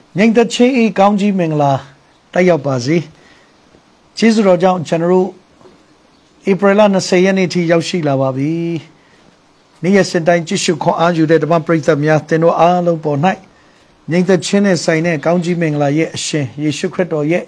nhanh tất chế ý cao chí mình là tay dọc bà gì chỉ dù rồi cháu chân ru April nó xây anh thì giáo sĩ là bà vì nếu hiện tại chỉ số khó áp dụng để mà bây giờ nhà tên nó á lâu bỏ này nhanh tất chế này xây này cao chí mình là ye xe Giêsu Christ ye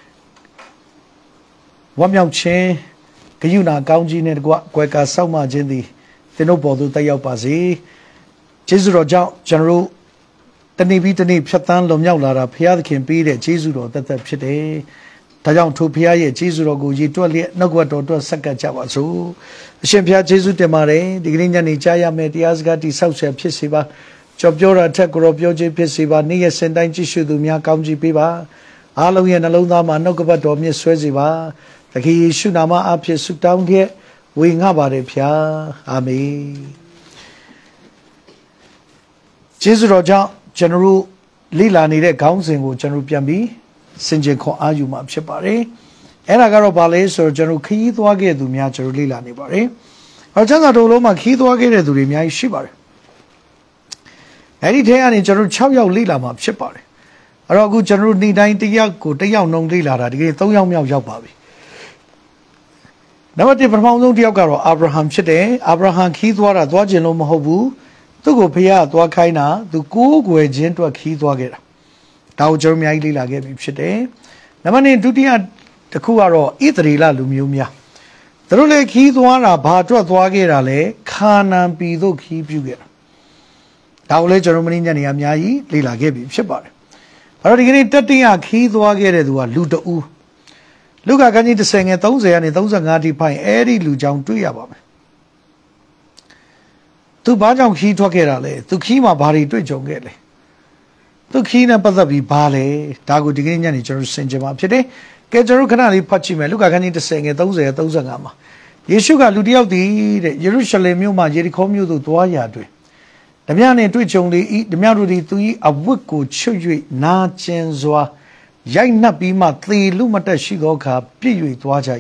vợ nhau chế cái yêu nào cao chí này qua cả sau mà trên thì tên nó bỏ tụi tay dọc bà gì chỉ dù rồi cháu chân ru tân ni phát tan lồng nhau là phía khiển pi để chỉ dù rồi tất phía đấy ta trong thu phía ye chỉ dù rồi cũng chỉ tuột liệt nó qua tuột sắc cả chả vào số xem phía chỉ dù để mà đấy thì cái này cha ya mẹ thì asgard thì sau sẽ phía gì ba chụp cho ra thắc rồi biểu chỉ phía gì ba này hiện tại chỉ sử dụng nhà công chỉ pi ba lâu ye nó lâu mà nó qua tuột miếng xuôi gì ba thì khi sử nam áp phía sử down kia vì ngã ba đấy phía amen chỉ dù rồi cháu chân ru lý là này để cao sinh của chân ru biên bi sinh chế khó áp dụng mà sẽ bảo đấy, em là cái đó bảo lấy rồi chân ru khí toa cái tụi mình chân ru lý là này bảo đấy, ở chân là đồ lô mà khí toa cái tụi mình sẽ bảo đấy, ấy thế anh chân ru cháo dầu lý là mà sẽ bảo đấy, ở đó chân ru này đây thì giao nông lý là thì cái tông giao nhau giao bảo đấy, nếu mà thì phần phong nông giao cái đó Abraham sẽ đấy, Abraham khí toa là toa chân lô mà hậu vũ tôi có phải à tôi khai na tôi cố quay trên tôi khí tôi cái đó tao cho mình ai là cái việc đấy nằm anh tụi đi à tôi khu rồi ít là lùm nhôm ya tôi lấy khí tôi là bà tôi cái đó lấy khana bị tôi khí bị cái tao lấy cho mình nhận nhầm nhái là cái việc đấy rồi cái này tất nhiên khí tôi cái đấy tôi lụt u lúc cái này tôi xem nghe tao giờ này tao giờ ngay thì phải đi lụt trong túi à bảo tôi bảo trong khí thoát cái là tôi khí mà bà đi tôi trồng cái này tôi khí này bắt đầu bị bà này ta có cái này cho nó sinh ra mà thế đấy cái cho nó cái này phát triển mà lúc cái này tôi xem cái tao giờ ngắm mà Giêsu cái lúc đi học thì Jerusalem nhiều mà Jericho nhiều tôi toa nhà tôi đêm nay này tôi trồng đi đêm nay tôi đi tôi ở vực của chơi chơi na chen zoa giải nắp bị mà tì lúc mà ta xí đó cả bị chơi toa chạy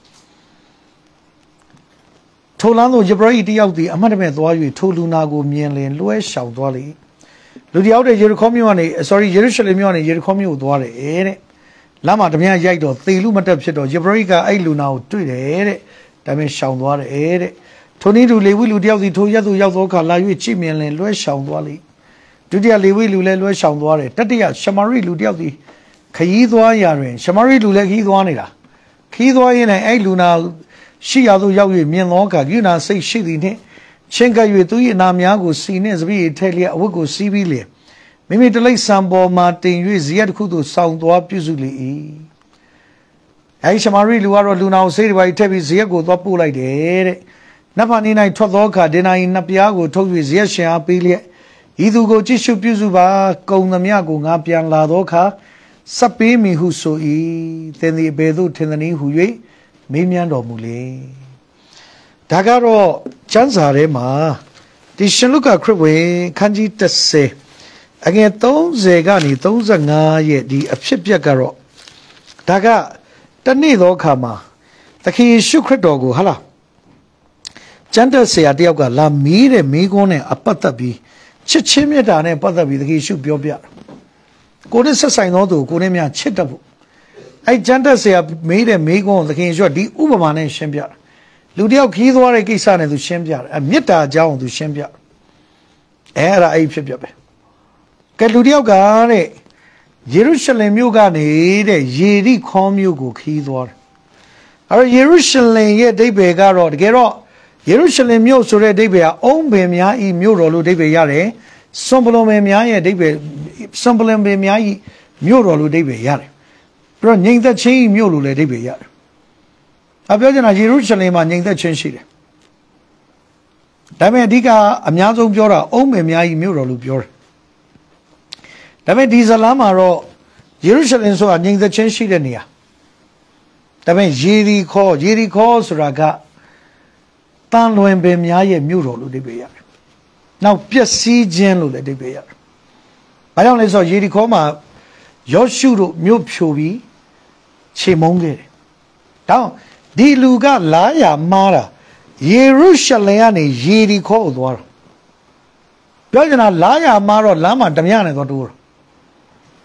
thô láng đồ giúp rồi đi học thì anh em toa rồi thô lu na go miền lên lúa sầu toa đi lúc đi học thì Jericho miêu này Jerusalem miêu này Jericho miêu toa đấy làm mà đêm nay giải đó tì lúc mà ta xí đó giúp rồi cái ai lu nào chơi đấy đêm nay sầu toa đấy thô ní lu lewi lu đi học thì thô ya tu học đó cả lại chỉ miền lên lúa sầu toa đi lúc đi lewi lu lên lúa sầu toa đấy tất nhiên Samari lu đi học thì khí toa nhà rồi Samari lu lên khí toa này là khí toa này ai lu nào sĩ giáo都要面老个，有那谁写的呢？前个月对南面个西呢是比泰利我个西比嘞，明明这来三包嘛，等于日苦都上多比数嘞。哎，什么瑞路啊，路那谁的话，特别日个多不来的，哪怕你那脱多卡，的那那边个脱于日先比嘞，一度个技术比数吧，工那面个那边拉多卡，10米户所以，但是别都听得你忽悠。没面着木嘞，大家说讲啥的嘛？第十六个课文看见这些，俺个都这个呢，都是俺也的别个咯。大家等你多看嘛，但是学课多个好了。讲这些第二个，那米的美国呢，不得比7,000米呢，不得比的可以学标标。过来13脑度，过来面7得不。哎，讲的是没的美国，这个说的500万人先别了，路条开多了，给啥呢都先别了，没大家都先别了，哎，那哎别呗，这路条干嘞，耶路撒冷庙干嘞的，耶利哥庙个开多了，而耶路撒冷也得别个了，这个耶路撒冷庙说的得别，欧北面一庙罗路得别呀嘞，上不了面也得别，上不了面一庙罗路得别呀嘞。不然人在前庙路来这边呀，啊，不要讲那耶路撒冷嘛，人在前西的，但是这个阿苗中标了，欧美苗一庙路标了，但是第三拉嘛咯，耶路撒冷说人在前西的呢呀，但是耶利哥说那个，当乱边苗也庙路这边呀，那别西间路来这边呀，白样来说耶利哥嘛，要修路庙票比。切蒙个，然后第六个拉亚马了，耶路撒冷啊，你耶利哥多了，不要讲那拉亚马了，拉嘛怎么样呢？多多了，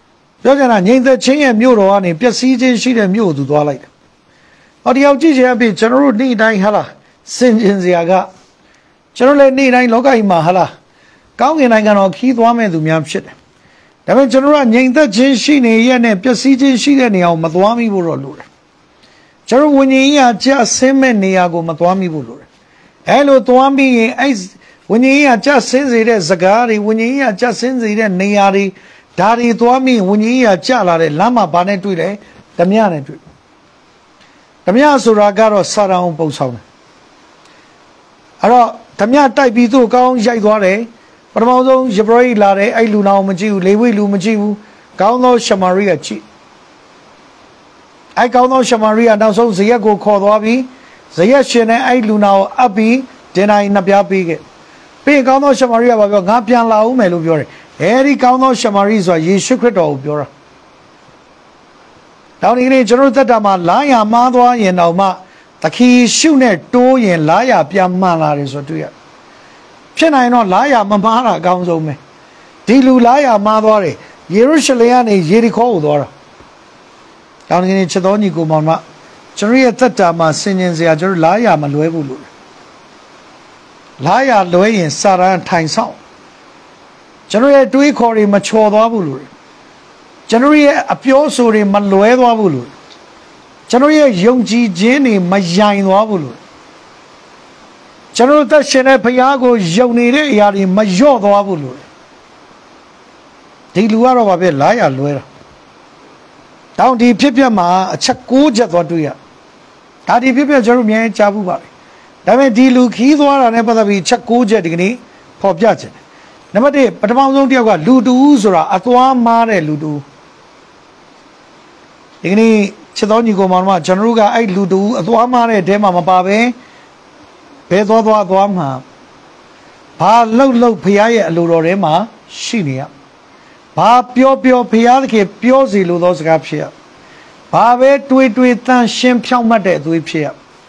ပြောကြတာငြိမ်သက်ချင်းရဲ့မြို့တော်ကနေပျက်စီးခြင်းရှိတဲ့မြို့ကိုသူသွားလိုက်တယ်ဟောဒီအောင်ကြည့်ချင်အဖြစ်ကျွန်တော်တို့နေ့တိုင်းဟာလားစင်ကျင်စရာကကျွန်တော်လည်းနေ့တိုင်းလောကကြီးမှာဟာလားကောင်းကင်နိုင်ငံတော်ခီးသွားမဲ့သူများဖြစ်တယ်ဒါပေမဲ့ကျွန်တော်ကငြိမ်သက်ခြင်းရှိနေရတဲ့ပျက်စီးခြင်းရှိတဲ့နေရာကိုမသွားမိဖို့တော့လိုတယ်ကျွန်တော်ဝိညာဉ်ကြီးကကြဆင်းမဲ့နေရာကိုမသွားမိဖို့လိုတယ်အဲလိုသွားမိရင်အဲ့ဝိညာဉ်ကြီးကကြဆင်းစေတဲ့စကားတွေဝိညာဉ်ကြီးကကြဆင်းစေတဲ့နေရာတွေဒါတွေသွားမိဝိညာဉ်ကြီးကကြလာတဲ့လမ်းမှာဘာနဲ့တွေ့လဲဓမြနဲ့တွေ့ဓမြဆိုတာကတော့စာရန်ပုံဆောင်တယ်အဲ့တော့ဓမြတိုက်ပြီးသူ့ကောင်းရိုက်သွားတယ်ပထမဆုံးယေဘရဟိလာတယ်အဲ့လူနာကိုမကြည့်ဘူးလေဝိလူမကြည့်ဘူးကောင်းသောရှမာရိကကြည့်အဲ့ကောင်းသောရှမာရိကနောက်ဆုံးဇရက်ကိုခေါ်သွားပြီးဇရက်ရှင်နဲ့အဲ့လူနာကိုအပ်ပြီးတင်တိုင်းနှစ်ပြားပေးခဲ့ပြီးကောင်းသောရှမာရိကဘာပြောငါပြန်လာဦးမယ်လို့ပြောတယ်အဲဒီကောင်းသောရှမာရိဆိုတာယေရှုခရစ်တော်ကိုပြောတာတောင်းဒီနေ့ကျွန်တော်သက်တာမှာလာရမှားသွားရင်တော့မှသခင်ရှုနဲ့တိုးရင်လာရပြန်မှန်လာတယ်ဆိုတွေ့ရဖြစ်နိုင်တော့လာရမမှားတာအကောင်းဆုံးပဲဒီလူလာရမှားသွားတယ်ယေရုရှလင်ကနေယေရီခေါကိုသွားတာတောင်းဒီနေ့ချက်တော်ညီကိုမောင်မကျွန်တော်ရဲ့သက်တာမှာဆင်ញင်စရာကျွန်တော်လာရမလွဲဘူးလို့လာရလွဲရင်စာရန်ထိုင်ဆောင်ကျွန်တော်ရဲ့တွေးခေါ်တွေမချော်သွားဘူးလို့ကျွန်တော်ရဲ့အပြောဆိုတွေမလွဲသွားဘူးလို့ကျွန်တော်ရဲ့ယုံကြည်ခြင်းတွေမယိုင်သွားဘူးလို့ကျွန်တော်သက်ရှင်တဲ့ဘုရားကိုယုံနေတဲ့အရာတွေမလျော့သွားဘူးလို့ဒီလူကတော့ဘာဖြစ်လာရလွဲတာတောင်းဒီဖြစ်ပျက်မှာအချက်6ချက်သွားတွေ့ရဒါဒီဖြစ်ပျက်ကျွန်တော်အများကြီးကြားဘူးပါပဲဒါပေမဲ့ဒီလူခီးသွားတာနဲ့ပတ်သက်ပြီးချက်6ချက်ဒီကနေ့ဖော်ပြခြင်းနံပါတ်1ပထမဆုံးတစ်ယောက်ကလူတူဆိုတာအသွားမားတဲ့လူတူဒီကနေ့ချက်တော်ညီကိုမောင်တို့ကကျွန်တော်တို့ကအဲ့လူတူအသွားမားတဲ့တဲမှာမပါပဲဘယ်သွားမှာဘာလှုပ်ဖရားရဲ့အလိုတော်ထဲမှာရှိနေရဘာပြောဖရားသခင်ပြောစီလို့သောစကားဖြစ်ရဘာပဲတွေးတန်ရှင်းဖြောင့်မတ်တဲ့အသွေးဖြစ်ရ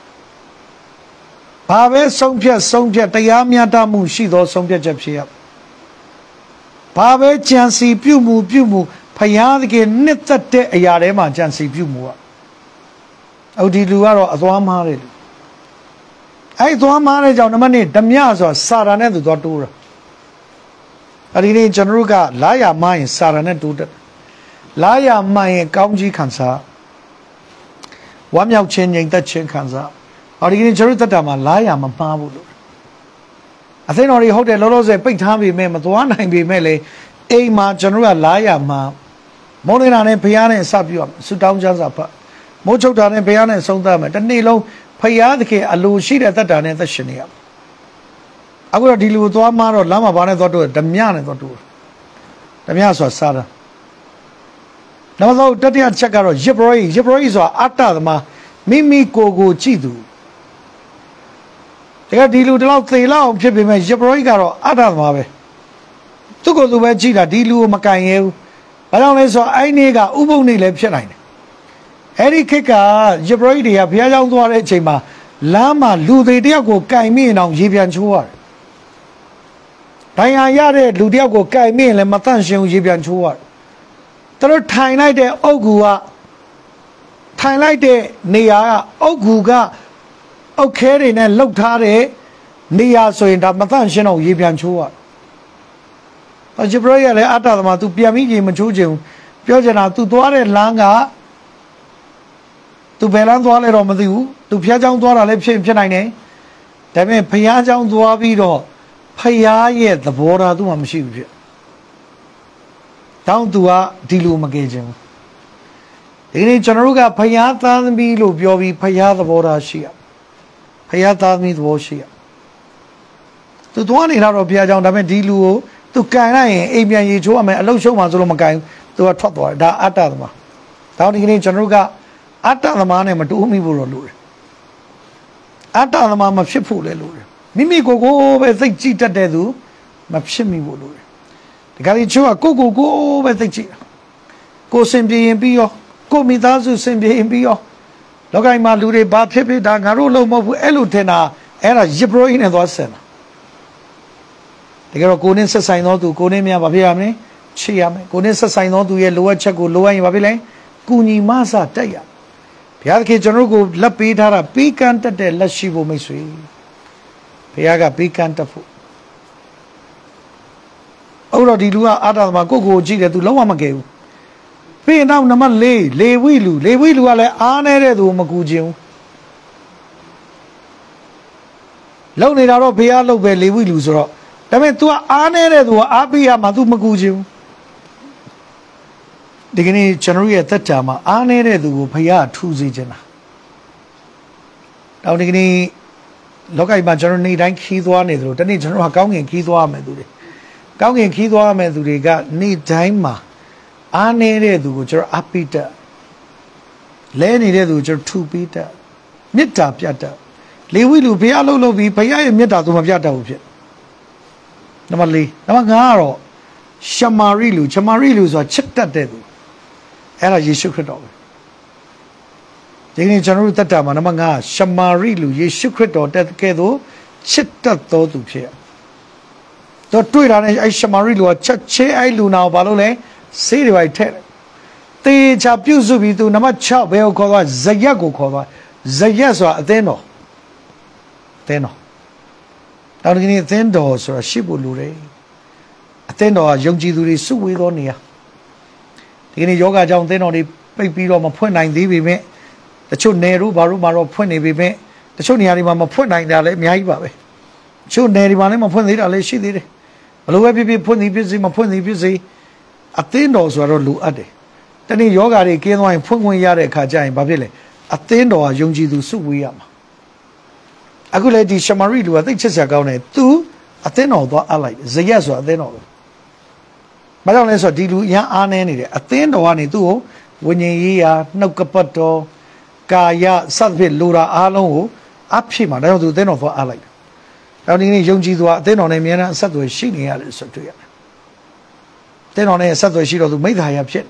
ဘာပဲဆုံးဖြတ်တရားမျှတမှုရှိသောဆုံးဖြတ်ချက်ဖြစ်ရဘာပဲကြံစီပြုမှုဖယားသခင်နှစ်သက်တဲ့အရာတွေမှာကြံစီပြုမှုอ่ะအော်ဒီလူကတော့အသွားမားတယ်လူအဲ့သွားမားတဲ့ကြောင့်နံပါတ်1ဓမြဆိုတာစာရန်နဲ့သူသွားတိုးတာအဲ့ဒီနေ့ကျွန်တော်တို့ကလာရမားရင်စာရန်နဲ့တိုးတယ်လာရမားရင်ကောင်းကြီးခံစားဝမ်းမြောက်ခြင်းငြိမ်သက်ခြင်းခံစားအော်ဒီနေ့ကျွန်တော်တို့တက်တာမှာလာရမမှားဘူးလို့အသိတော်တွေဟုတ်တယ်လောလောဆယ်ပိတ်ထားပြီမဲ့မသွားနိုင်ပြီမဲ့လေအိမ်မှာကျွန်တော်ကလာရမှာမောနေတာနဲ့ဘုရားနဲ့စပြုရမယ်ဆူတောင်းကြစာဖတ်မိုးချုပ်တာနဲ့ဘုရားနဲ့ဆုံးသတ်မယ်တစ်နေ့လုံးဘုရားသခင်အလိုရှိတဲ့သက်တာနဲ့သက်ရှင်နေရမယ်အခုတော့ဒီလူသွားမှာတော့လမ်းမှာဘာနဲ့သွားတိုးဓမြနဲ့သွားတိုးဓမြဆိုတာစာရနောက်ဆုံးတတိယချက်ကတော့ယေဘရဟိဆိုတာအတ္တသမားမိမိကိုကြည့်သူဒီလူတလောက်သေလောက်ဖြစ်ပေမဲ့ယေဘရဟိကတော့အတ္တသမားပဲသူ့ကိုယ်သူပဲကြည့်တာဒီလူကိုမကန်ရဲဘူးဘာကြောင့်လဲဆိုတော့အဲ့ဒီကဥပုပ်နေလည်းဖြစ်နိုင်တယ်အဲ့ဒီခေတ်ကယေဘရဟိတွေကဘုရားကျောင်းသွားတဲ့အချိန်မှာလမ်းမှာလူတွေတယောက်ကိုကန်မိရင်အောင်ရေပြန်ချိုးရတယ်ဒဏ်ရာရတဲ့လူတယောက်ကိုကန်မိရင်လည်းမတန့်ရှင်းဘူးရေပြန်ချိုးရတယ်သူတို့ထိုင်လိုက်တဲ့အုတ်ဂူကထိုင်လိုက်တဲ့နေရာကအုတ်ဂူကအုတ်ခဲတွေနဲ့လှုပ်ထားတဲ့နေရာဆိုရင်ဒါမတန့်ရှင်းအောင်ရေပြန်ချိုးရတယ်ဂျေဘရရလည်းအတ္တသမား तू ပြန်ပြီးရေမချိုးချင်ဘူးပြောချင်တာ तू သွားတဲ့လမ်းက तू ဘယ်လမ်းသွားလဲတော့မသိဘူး तू ဖျားချောင်းသွားတာလည်းဖြစ်နိုင်တယ်ဒါပေမဲ့ဖျားချောင်းသွားပြီးတော့ဖျားရဲ့သဘောထား तू မှမရှိဘူးဖြစ်တောင်း तू ကဒီလိုမကယ်ချင်ဘူးဒီနေ့ကျွန်တော်တို့ကဖျားသားသမီးလို့ပြောပြီးဖျားသဘောထားရှိရဖျားသားသမီးသဘောရှိရ तू သွားနေတာတော့ဖျားချောင်းဒါပေမဲ့ဒီလူကိုသူကန်လိုက်ရင်အိမ်ပြန်ရေချိုးရမယ်အလုပ်ရှုံးမှဆိုလို့မကန်ဘူးသူကထွက်သွားတယ်ဒါအတ္တသမားဒါဒီကနေ့ကျွန်တော်တို့ကအတ္တသမားနဲ့မတူမိဖို့တော့လိုတယ်အတ္တသမားမဖြစ်ဖို့လည်းလိုတယ်မိမိကိုပဲစိတ်ကြည့်တတ်တဲ့သူမဖြစ်မိဖို့လိုတယ်ဒီကနေ့ချိုးကကိုပဲစိတ်ကြည့်ကိုစင်ပြေရင်ပြီးရောကိုမိသားစုစင်ပြေရင်ပြီးရောလောကီမှာလူတွေဘာဖြစ်ဒါငါတို့လုံးမဟုတ်ဘူးအဲ့လိုထင်တာအဲ့ဒါယေဘရဟိနဲ့သွားဆင်တာတကယ်တော့ကိုနဲ့ဆက်ဆိုင်တော့သူကိုနဲ့များဘာဖြစ်ရမလဲချေရမယ်ကိုနဲ့ဆက်ဆိုင်သောသူရဲ့လိုအပ်ချက်ကိုလိုအပ်ရင်ဘာဖြစ်လဲကုညီမဆတက်ရဘုရားသခင်ကျွန်တော်တို့ကိုလက်ပေးထားတာပေးကမ်းတတ်တဲ့လက်ရှိဖို့မိတ်ဆွေဘုရားကပေးကမ်းတတ်ဖို့အဲ့တော့ဒီလူကအာတာသမားကိုကြည့်တယ်သူလုံးဝမကဲဘူးပြီးရင်နောက်နံပါတ်4လေဝိလူကလည်းအားနေတဲ့သူမကူခြင်းလုံနေတာတော့ဘုရားလုံပဲလေဝိလူဆိုတော့ဒါပေမဲ့ तू အားနေတဲ့သူကအားပေးရမှာ तू မကူခြင်းဒီကနေ့ကျွန်တော်ရဲ့သက်တာမှာအားနေတဲ့သူကိုဘုရားထူစေခြင်းတာတော့ဒီကနေ့လောကီမှာကျွန်တော်နေ့တိုင်းခီးသွားနေသလိုတနေ့ကျွန်တော်ကကောင်းကင်ခီးသွားရမယ်သူတွေကောင်းကင်ခီးသွားရမယ်သူတွေကနေ့တိုင်းမှာအားနေတဲ့သူကိုကျွန်တော်အားပေးတတ်လဲနေတဲ့သူကိုကျွန်တော်ထူပေးတတ်မေတ္တာပြတ်တတ်လေဝိလူဘုရားလှုပ်ပြီးဘုရားရဲ့မေတ္တာသူမပြတ်တတ်ဘူးဖြစ်နံပါတ်4နံပါတ်5ကတော့ရှမာရိလူဆိုတာချစ်တတ်တဲ့သူအဲ့ဒါယေရှုခရစ်တော်ပဲဒီနေ့ကျွန်တော်တို့တက်တာမှာနံပါတ်5ရှမာရိလူယေရှုခရစ်တော်တက်ကဲ့သို့ချစ်တတ်တော်သူဖြစ်တော့တွေ့တာနဲ့အဲ့ရှမာရိလူကချက်ချင်းအဲ့လူနာကိုဘာလို့လဲဆေးတွေပဲထည့်တယ်တေချာပြုစုပြီးသူနံပါတ်6ဘယ်ကိုခေါ်သွားဇယက်ကိုခေါ်သွားဇယက်ဆိုတာအသင်းတော်တော်ဒီနေ့အသင်းတော်ဆိုတာရှိဖို့လိုတယ်အသင်းတော်ကယုံကြည်သူတွေစုဝေးသောနေရာဒီကနေ့ယောဂကြောင့်အသင်းတော်တွေပိတ်ပြီးတော့မဖွင့်နိုင်သေးပေမဲ့တချို့နယ်တို့ဘာလို့မှတော့ဖွင့်နေပေမဲ့တချို့နေရာတွေမှာမဖွင့်နိုင်တာလည်းအများကြီးပါပဲတချို့နယ်တွေမှာလည်းမဖွင့်သေးတာလည်းရှိသေးတယ်ဘလို့ပဲဖြစ်ဖွင့်သည်ဖြစ်စေမဖွင့်သည်ဖြစ်စေအသင်းတော်ဆိုတော့လိုအပ်တယ်တနေ့ယောဂတွေကင်းသွားရင်ဖွင့်ခွင့်ရတဲ့အခါကျရင်ဘာဖြစ်လဲအသင်းတော်ကယုံကြည်သူစုဝေးရမှာအခုလေဒီရှမာရိလူကသိချစ်စရာကောင်းတယ်သူအသင်းတော်သွားအပ်လိုက်ဇယက်ဆိုတာအသင်းတော်ပဲဘာကြောင့်လဲဆိုတော့ဒီလူအရန်အားနေနေတယ်အသင်းတော်ကနေသူ့ကိုဝိညာဉ်ရေးရာနှုတ်ကပတ်တော်ကာယစသဖြင့်လိုတာအားလုံးကိုအဖြစ်မှာဒါကြောင့်သူအသင်းတော်သွားအပ်လိုက်တယ်နောက်ဒီနေ့ယုံကြည်သူကအသင်းတော်နဲ့အများနဲ့အဆက်အသွယ်ရှိနေရတယ်ဆိုတွေ့ရတယ်အသင်းတော်နဲ့အဆက်အသွယ်ရှိတော့သူမိသားရဖြစ်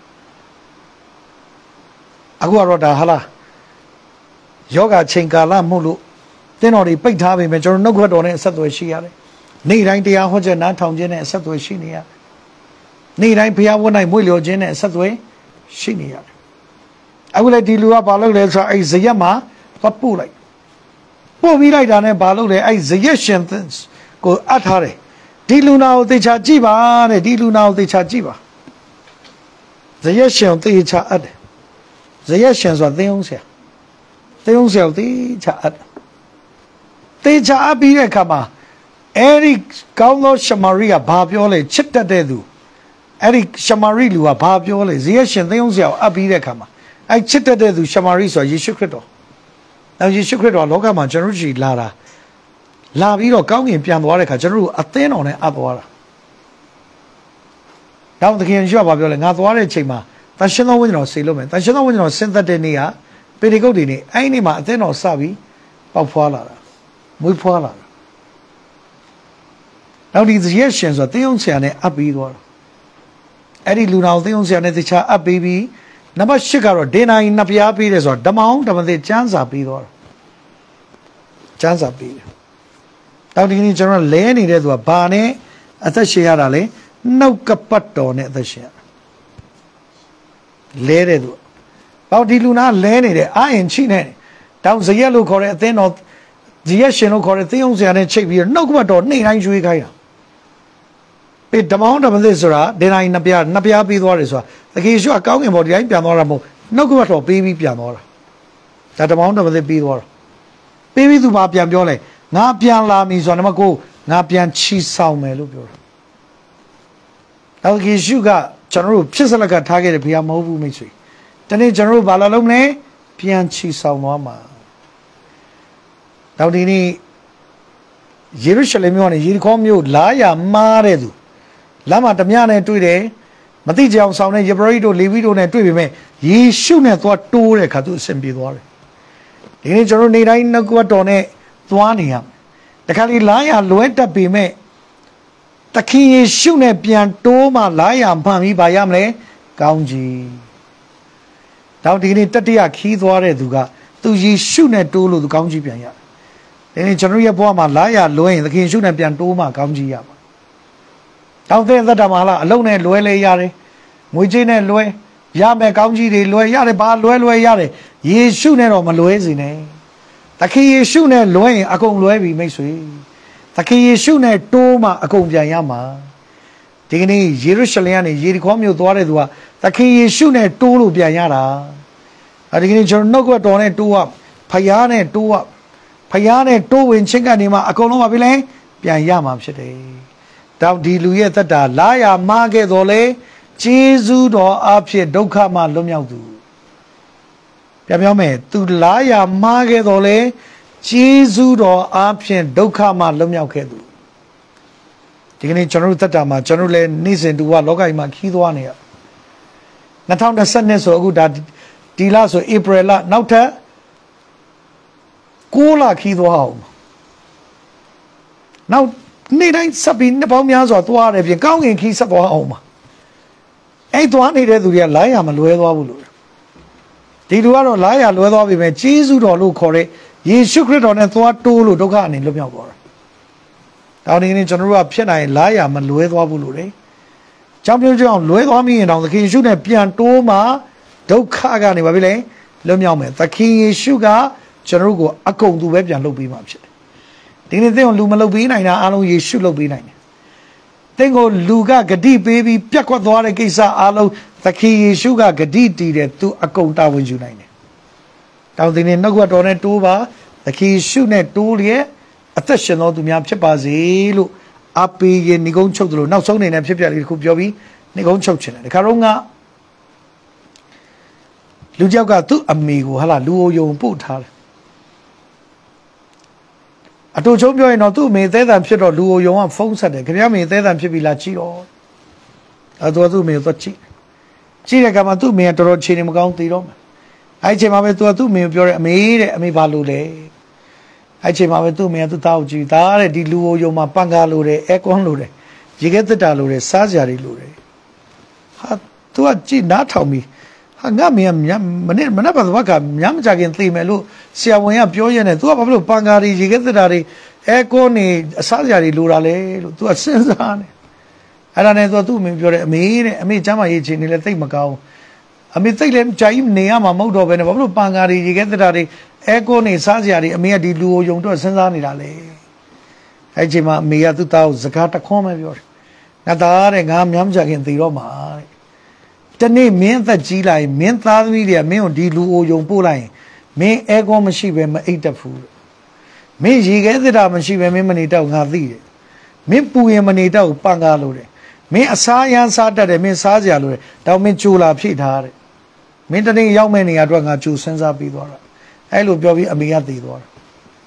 အခုကတော့ဒါဟာလားယောဂချိန်ကာလမှုလို့တင်းတော်တွေပိတ်ထားပေမဲ့ကျွန်တော်နှုတ်ခွက်တော်နဲ့အဆက်အသွယ်ရှိရတယ်။နေ့တိုင်းတရားဟောချက်နားထောင်ခြင်းနဲ့အဆက်အသွယ်ရှိနေရတယ်။နေ့တိုင်းဘုရားဝတ်၌မွေ့လျော်ခြင်းနဲ့အဆက်အသွယ်ရှိနေရတယ်။အခုလည်းဒီလူကဘာလုပ်လဲဆိုတော့အဲ့ဇယက်မှာသွားပို့လိုက်။ပို့ပြီးလိုက်တာနဲ့ဘာလုပ်လဲအဲ့ဇယက်ရှင်ကိုအပ်ထားတယ်။ဒီလူနာကိုသေချာကြည့်ပါတဲ့ဒီလူနာကိုသေချာကြည့်ပါ။ဇယက်ရှင်သေချာအပ်တယ်။ဇယက်ရှင်ဆိုတာသင်းအောင်ဆရာ။သင်းအောင်ဆရာကိုသေချာအပ်တေချာအပ်ပြီးတဲ့အခါမှာအဲ့ဒီကောင်းသောရှမာရိကဘာပြောလဲချစ်တတ်တဲ့သူအဲ့ဒီရှမာရိလူကဘာပြောလဲဇေယျရှင်သင်းအောင်ဆရာကိုအပ်ပြီးတဲ့အခါမှာအဲ့ချစ်တတ်တဲ့သူရှမာရိဆိုတာယေရှုခရစ်တော်နောက်ယေရှုခရစ်တော်လောကမှာကျွန်တော်တို့ရှိလာပြီးတော့ကောင်းကင်ပြန်သွားတဲ့အခါကျွန်တော်တို့အသင်းတော်နဲ့အပ်သွားတာနောက်သခင်ယေရှုကဘာပြောလဲငါသွားတဲ့ချိန်မှာတန်ရှင်သောဝိညာဉ်တော်ဆေလို့မယ်တန်ရှင်သောဝိညာဉ်တော်ဆင်းသက်တဲ့နေ့ကပေတကုတ်တွေနေ့အဲ့ဒီနေ့မှာအသင်းတော်စပြီးပေါက်ဖွာလာတာမွေးဖွားလာတာနောက်ဒီရက်ရှင်ဆိုတော့တင်းအောင်ဆရာနဲ့အပ်ပြီးသွားတာအဲ့ဒီလူနာကိုတင်းအောင်ဆရာနဲ့တခြားအပ်ပြီးနံပါတ်8ကတော့ဒေနာယီနှစ်ပြားပေးတယ်ဆိုတော့ဓမ္မအောင်ဓမ္မသေးကျမ်းစာပြီးသွားတာကျမ်းစာပြီးတယ်နောက်ဒီနေ့ကျွန်တော်လဲနေတဲ့သူကဘာနဲ့အသက်ရှင်ရတာလဲနှုတ်ကပတ်တော်နဲ့အသက်ရှင်ရတာလဲတဲ့သူပေါ့ဒီလူနာလဲနေတယ်အာရင်ချိနေတောင်ဇရက်လို့ခေါ်တဲ့အသင်းတော်ဇယက်ရှင်လို့ခေါ်တဲ့သင်းအောင်ဆရာနဲ့ချိတ်ပြီးနှုတ်ကပတ်တော်နေ့တိုင်းရွေးခိုင်းတာပြီးဓမ္မအောင်ဓမ္မသစ်ဆိုတာဒေနာယီနှစ်ပြားပြီးသွားတယ်ဆိုတာသခင်ယေရှုအကောင်းကင်ဘော်ဒီတိုင်းပြန်သွားတာမဟုတ်နှုတ်ကပတ်တော်ပြီးပြီးပြန်သွားတာဒါဓမ္မအောင်ဓမ္မသစ်ပြီးသွားတာပြီးသူဘာပြန်ပြောလဲငါပြန်လာပြီဆိုတာနံပါတ်9ငါပြန်ချီဆောင်မယ်လို့ပြောတာနောက်သခင်ယေရှုကကျွန်တော်တို့ဖြစ်စလက်ကထားခဲ့တဲ့ဘုရားမဟုတ်ဘူးမိတ်ဆွေတနေ့ကျွန်တော်တို့ဘာလာလုံးလဲပြန်ချီဆောင်သွားမှာနောက်ဒီနေ့ယေရုရှလင်မြို့ကနေယေရီခေါမြို့လာရမားတဲ့သူလမ်းမှာဓမြနဲ့တွေ့တယ်မသိကြအောင်ဆောင်တဲ့ယေဘရဟိတို့လေဝိတို့နဲ့တွေ့ပေမဲ့ယေရှုနဲ့သွားတိုးတဲ့ခါသူအစဉ်ပြေသွားတယ်ဒီနေ့ကျွန်တော်နေတိုင်းနှုတ်ကပတ်တော်နဲ့သွားနေရမယ်တခါလေလာရလွဲတတ်ပေမဲ့သခင်ယေရှုနဲ့ပြန်တိုးမှလာရမှန်ပြီးပါရမလဲကောင်းကြီးနောက်ဒီနေ့တတိယခီးသွားတဲ့သူကသူယေရှုနဲ့တိုးလို့သူကောင်းကြီးပြန်ရတယ်ဒီနေ့ကျွန်တော်ရဲ့ဘဝမှာလာရလွဲရင်သခင်ယေရှုနဲ့ပြန်တိုးမှကောင်းကြီးရမှာတောင်းတဲ့သက်တာမှာလားအလုံးနဲ့လွဲလဲရတယ်ငွေကြေးနဲ့လွဲရမယ်ကောင်းကြီးတွေလွဲရတယ်ဘာလွဲရတယ်ယေရှုနဲ့တော့မလွဲစေနဲ့သခင်ယေရှုနဲ့လွဲရင်အကုန်လွဲပြီမိတ်ဆွေသခင်ယေရှုနဲ့တိုးမှအကုန်ပြန်ရမှာဒီကနေ့ယေရုရှလင်ကနေယေရီခေါမြို့သွားတဲ့သူကသခင်ယေရှုနဲ့တိုးလို့ပြန်ရတာဒီကနေ့ကျွန်တော်နှုတ်ကပတ်တော်နဲ့တိုးရဖယားနဲ့တိုးရဖယားနဲ့တိုးဝင်ချင်းကနေမှအကုန်လုံးပါပြီလေပြန်ရမှာဖြစ်တယ်တောင်ဒီလူရဲ့သက်တာလာရမားခဲ့တော်လေကျေးဇူးတော်အဖြစ်ဒုက္ခမှလွတ်မြောက်သူပြန်ပြောမယ်သူလာရမားခဲ့တော်လေကျေးဇူးတော်အဖြစ်ဒုက္ခမှလွတ်မြောက်ခဲ့သူဒီကနေ့ကျွန်တော်တို့သက်တာမှာကျွန်တော်လည်းနေ့စဉ်တူကလောကကြီးမှာခီးသွားနေရ2020ဆိုအခုဒါဒီလဆိုဧပြီလနောက်ထပ်6လခီးသွားအောင်နောက်နေ့တိုင်းစပ်ပြီးနှစ်ပေါင်းများစွာသွားရတယ်ပြင်ကောင်းကင်ခီးဆက်သွားအောင်ပါအဲ့သွားနေတဲ့သူတွေကလာရမလွဲသွားဘူးလို့ဒီလူကတော့လာရလွဲသွားပြီပဲကျေးဇူးတော်လို့ခေါ်တဲ့ယေရှုခရစ်တော်နဲ့သွားတိုးလို့ဒုက္ခအနေလွတ်မြောက်သွားတာတောင်းနေနေကျွန်တော်တို့ကဖြစ်နိုင်လာရမလွဲသွားဘူးလို့လေကြောင်းပြုံးကြောင်းလွဲသွားမိရင်တော့သခင်ယေရှုနဲ့ပြန်တိုးမှဒုက္ခကနေပါပြီလေလွတ်မြောက်မယ်သခင်ယေရှုကကျွန်တော်တို့ကိုအကုန်သူပဲပြန်လုပ်ပေးမှဖြစ်တယ်ဒီနေ့သင်ကိုလူမလုပ်ပေးနိုင်တာအားလုံးယေရှုလုပ်ပေးနိုင်တယ်သင်ကိုလူကဂတိပေးပြီးပြတ်ခွက်သွားတဲ့ကိစ္စအားလုံးသခင်ယေရှုကဂတိတည်တယ်သူအကုန်တာဝန်ယူနိုင်တယ်တောင်းတင်နေနှုတ်ကပတ်တော်နဲ့တိုးပါသခင်ယေရှုနဲ့တိုးလျက်အသက်ရှင်တော်သူများဖြစ်ပါစေလို့အပေးရင်ဏိကုံးချုပ်တယ်လို့နောက်ဆုံးနေနဲ့ဖြစ်ပြလေးတစ်ခုပြောပြီးဏိကုံးချုပ်ချင်တယ်ဒီခါတော့ကလူကြောက်ကသူ့အမေကိုဟာလာလူအိုယုံပို့ထားတယ်အတူချုံပြောရင်တော့သူ့အမေသဲတံဖြစ်တော့လူအိုယုံကဖုန်းဆက်တယ်ခင်ဗျားမေသဲတံဖြစ်ပြီလားကြည့်တော့သူ့အမေကိုသွားကြည့်တဲ့ကမှသူ့အမေကတော်တော်ခြေနေမကောင်းသေးတော့အဲ့ချိန်မှာပဲသူကသူ့အမေကိုပြောတယ်အမေဘာလို့လဲအဲ့ချိန်မှာပဲသူ့အမေကသူ့သားကိုကြည့်သားတဲ့ဒီလူအိုယုံမှာပန်ကားလို့တယ်အဲကွန်းလို့တယ်ရေခဲတက်တာလို့တယ်စားစရာတွေလို့တယ်ဟာသူကကြည့်နားထောင်ပြီးဟာငါမင်းမနေ့ပါတော့ကညမကြခင်သိမယ်လို့ဆရာဝန်ကပြောရနေသူကဘာလို့ပန်ကားတွေရေခဲတက်တာတွေအဲကွန်းနေအစားစရာတွေလိုတာလဲလို့သူကစဉ်းစားနေအဲ့ဒါနဲ့သူ့အမေပြောတယ်အမေကျမ်းမာရေးချင်းနေလဲသိမကောင်းအမေသိလည်းကြာကြီးနေရမှာမဟုတ်တော့ဘဲနဲ့ဘာလို့ပန်ကားတွေရေခဲတက်တာတွေအဲကွန်းနေစားစရာတွေအမေကဒီလူကိုယုံတော့စဉ်းစားနေတာလေအဲ့ချိန်မှာအမေကသူ့သားကိုစကားတခွန်းပဲပြောတယ်ငါသားတဲ့ငါညမကြခင်သိတော့မှာတဲ့တနေ့မင်းသက်ကြီးလိုက်မင်းသားသမီးတွေကမင်းကိုဒီလူအိုယုံပို့လိုက်ရင်မင်းအဲကောမရှိပဲမအိတ်တတ်ဘူးမင်းရေခဲသစ်တာမရှိပဲမင်းမနေတော့ငါသိတယ်မင်းပူရင်မနေတော့ပန်ကားလို့တယ်မင်းအစားရမ်းစားတတ်တယ်မင်းစားစရာလို့တယ်တော့မင်းကြိုလာဖြည့်ထားတယ်မင်းတနေ့ရောက်မဲ့နေရာအတွက်ငါကြိုစဉ်းစားပြီးသွားတာအဲ့လိုပြောပြီးအမေကသိသွားတာ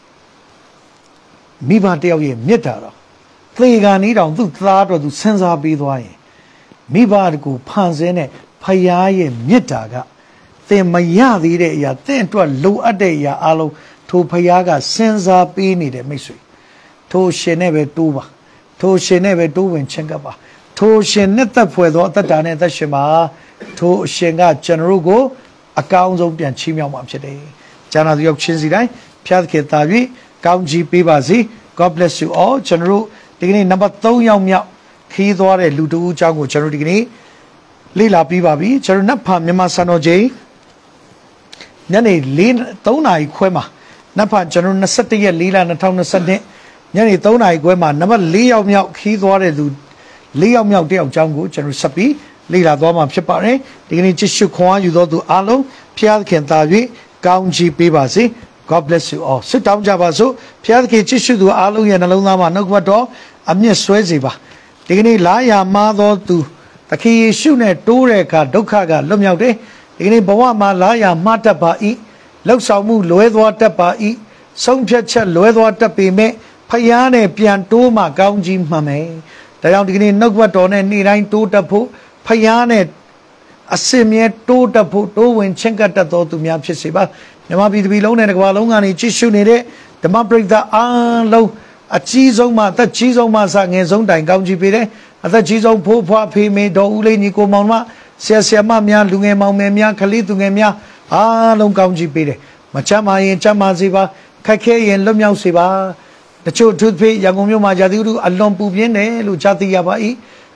မိဘတယောက်ရဲ့မြစ်တာတော့သေကန်ဤတောင်သူ့သားတော်သူစဉ်းစားပြီးသွားရင်မိဘကိုဖန်ဆင်းတဲ့ဖယားရဲ့မြစ်တာကသင်မရသေးတဲ့အရာသင်အတွက်လိုအပ်တဲ့အရာအလုံးထိုဖယားကစဉ်းစားပေးနေတဲ့မိတ်ဆွေထိုရှင်နဲ့ပဲတိုးပါထိုရှင်နဲ့ပဲတိုးဝင်ချင်ကပ်ပါထိုရှင်နဲ့သက်ဖွယ်သောအသက်တာနဲ့သက်ရှင်ပါထိုအရှင်ကကျွန်တော်တို့ကိုအကောင်းဆုံးပြန်ချီးမြှောက်မှာဖြစ်တယ်ကျမ်းစာသူရောက်ချင်းစီတိုင်းဖျားသခင်သာ၍ကောင်းချီးပေးပါစေ God bless you all ကျွန်တော်တို့ဒီကနေ့နံပါတ်3ရောက်မြောက်ခီးသွားတဲ့လူတဦးအကြောင်းကိုကျွန်တော်ဒီကနေ့လေ့လာပြီးပါပြီကျွန်တော်နတ်ဖာမြန်မာစံတော်ချိန်ညနေ3နာရီခွဲမှာနတ်ဖာကျွန်တော်21ရက်4လ2022ညနေ3နာရီခွဲမှာနံပါတ်4ရောက်မြောက်ခီးသွားတဲ့လူ4ရောက်မြောက်တယောက်အကြောင်းကိုကျွန်တော်ဆက်ပြီးလေ့လာသွားမှာဖြစ်ပါတယ်ဒီကနေ့ကြည့်ရှုခွန်အားယူသောသူအားလုံးဖျားသခင်သာ၍ကောင်းချီးပေးပါစေ God bless you all ဆုတောင်းကြပါစို့ဖျားသခင်ကြည့်ရှုသူအားလုံးရဲ့နှလုံးသားမှာနှုတ်ကပတ်တော်အမျက်ဆွဲစေပါဒီကနေ့လာရမားသောသူသခင်ယေရှုနဲ့တိုးတဲ့အခါဒုက္ခကလွတ်မြောက်တယ်ဒီကနေ့ဘဝမှာလာရမှားတတ်ပါ၏လောက်ဆောင်မှုလွဲသွားတတ်ပါ၏ဆုံးဖြတ်ချက်လွဲသွားတတ်ပေမဲ့ဖယားနဲ့ပြန်တိုးမှကောင်းကြီးမှန်မယ်ဒါကြောင့်ဒီကနေ့နှုတ်ကပတ်တော်နဲ့နေ့တိုင်းတိုးတက်ဖို့ဖယားနဲ့အစင်မြဲတိုးတက်ဖို့တိုးဝင်ချင့်ကပ်တတ်သောသူများဖြစ်စေပါမြန်မာပြည်သူလုံးနဲ့တစ်ကမ္ဘာလုံးကနေကြည့်ရှုနေတဲ့ဓမ္မပရိသတ်အားလုံးအကြီးဆုံးမှအသက်ကြီးဆုံးမှစငယ်ဆုံးတိုင်ကောင်းချီးပေးတယ်အသက်ကြီးဆုံးဖိုးဖွားဖေမေတော်ဦးလေးညီကိုမောင်မဆရာဆရာမများလူငယ်မောင်မယ်များကလေးသူငယ်များအားလုံးကောင်းချီးပေးတယ်မချမ်းမာရင်ချမ်းမာစေပါခက်ခဲရင်လွတ်မြောက်စေပါတချို့သူဖေးရန်ကုန်မြို့မှာယာတိဥတုအလွန်ပူပြင်းတယ်လို့ကြားသိရပါ၏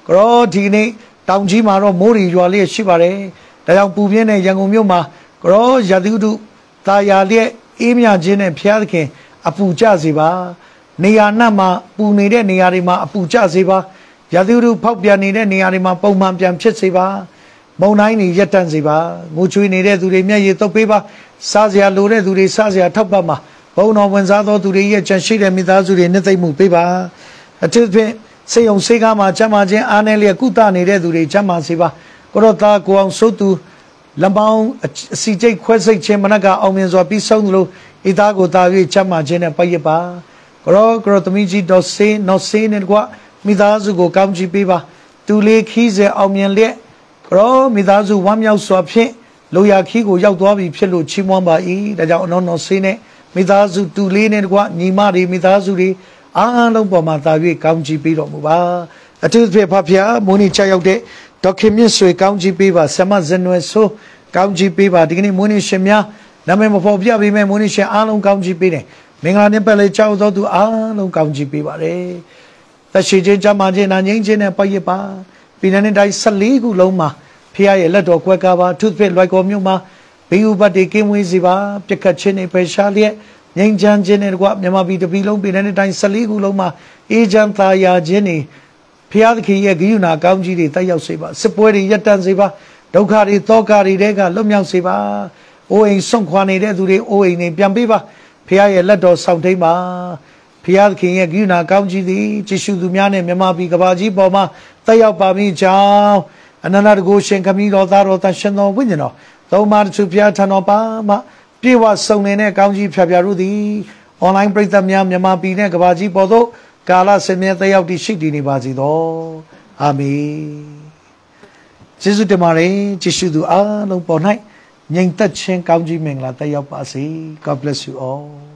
ကောဒီနေ့တောင်ကြီးမှာတော့မိုးရီရွာလေးရှိပါတယ်ဒါကြောင့်ပူပြင်းတဲ့ရန်ကုန်မြို့မှာကောရာသီဥတုတာယာလျက်အေးမြခြင်းနဲ့ဖျားသခင်အပူကျစေပါနေရာနှံ့မှာပူနေတဲ့နေရာတွေမှာအပူကျစေပါရာသီဥတုဖောက်ပြန်နေတဲ့နေရာတွေမှာပုံမှန်ပြန်ဖြစ်စေပါမုန်တိုင်းတွေရပ်တန့်စေပါငိုချွေးနေတဲ့သူတွေမျက်ရည်သုတ်ပေးပါစားစရာလိုတဲ့သူတွေစားစရာထောက်ပံ့ပါဘုံတော်ဝင်စားသောသူတွေရဲ့ကြံရှိတဲ့မိသားစုတွေနှစ်သိမ့်မှုပေးပါအထူးဖြင့်စေယုံစေကားမှာချမ်းသာခြင်းအားနည်းလျက်ကုသနေတဲ့သူတွေချမ်းသာစေပါကိုရောသားကိုအောင်စိုးသူလမ်းပေါင်းအစီကျိတ်ခွဲစိတ်ခြင်းမနက်ကအောင်မြင်စွာပြီးဆုံးသလိုဤသားကိုတာ၍ချမ်းသာခြင်းနဲ့ပတ်ရပါကိုရောသမီးကြီးတော်စေနော်စေနဲ့ကွာမိသားစုကိုကောင်းချီးပေးပါတူလေးခီးစေအောင်မြင်လျက်ကိုမိသားစုဝမ်းမြောက်စွာဖြင့်လိုရာခီးကိုရောက်သွားပြီဖြစ်လို့ချီးမွမ်းပါ၏ဒါကြောင့်အနော်နော်စေနဲ့မိသားစုတူလေးနဲ့ကွာညီမတွေမိသားစုတွေအားလုံးပေါ်မှာတာ၍ကောင်းချီးပေးတော်မူပါအထူးဖြင့်ဖဖျားမိုးနေချရောက်တဲ့ဒေါက်ခင်မြင့်ဆွေကောင်းချီးပေးပါဆမဇန်နွယ်ဆိုကောင်းချီးပေးပါဒီကနေ့မိုးနေရှင်များနာမည်မဖော်ပြပေးမဲ့မိုးနေရှင်အားလုံးကောင်းချီးပေးတယ်မင်္ဂလာနှင့်ပတ်လေကြောက်သောသူအားလုံးကောင်းချီးပေးပါတယ်သက်ရှိခြင်းကြမ်းမာခြင်းနာငြိမ်းခြင်းနဲ့ပတ်ရပါပြည်နယ်တိုင်း14ခုလုံးမှာဖျားရဲ့လက်တော်ကွဲကားပါသူဖြစ်လွိုက်ကော်မြို့မှာဘေးဥပတ်တွေကင်းဝေးစီပါပြက်ခတ်ခြင်းနဲ့ပဲရှားလျက်ငြိမ်းချမ်းခြင်းနဲ့ကွာမြန်မာပြည်တပြည်လုံးပြည်နယ်တိုင်း14ခုလုံးမှာအေးချမ်းသာယာခြင်းနဲ့ဖျားသခင်ရဲ့ဂရုဏာကောင်းကြီးတွေတက်ရောက်စေပါစစ်ပွဲတွေရပ်တန့်စေပါဒုက္ခတွေတောကတွေတဲကလွတ်မြောက်စေပါအိုးအိမ်ဆွန့်ခွာနေတဲ့သူတွေအိုးအိမ်တွေပြန်ပေးပါဖျားရဲ့လက်တော်ဆောင်ထိန်ပါဖျားသခင်ရဲ့ဂရုဏာကောင်းကြီးသည်ကြည်ရှုသူများနဲ့မြန်မာပြည်ကဘာကြီးပေါ်မှာတက်ရောက်ပါမိကြောင်းအနန္တတကုရှင်ခမည်းတော်သားတော်တန်ရှင်တော်ဝိညာဉ်တော်သုံးပါးသူဖျားထံတော်ပါမှပြေဝဆုံနေတဲ့ကောင်းကြီးဖျားဖျားတို့သည်အွန်လိုင်းပရိသတ်များမြန်မာပြည်နဲ့ကဘာကြီးပေါ်သို့ကာလစင်မြဲတက်ရောက်တည်ရှိတည်နေပါစေသောအာမင်ကျေးဇူးတင်ပါတယ်ကြည်ရှုသူအားလုံးပေါ်၌ငြိမ်သက်ခြင်းကောင်းကြီးမင်္ဂလာတက်ရောက်ပါစေ God bless you all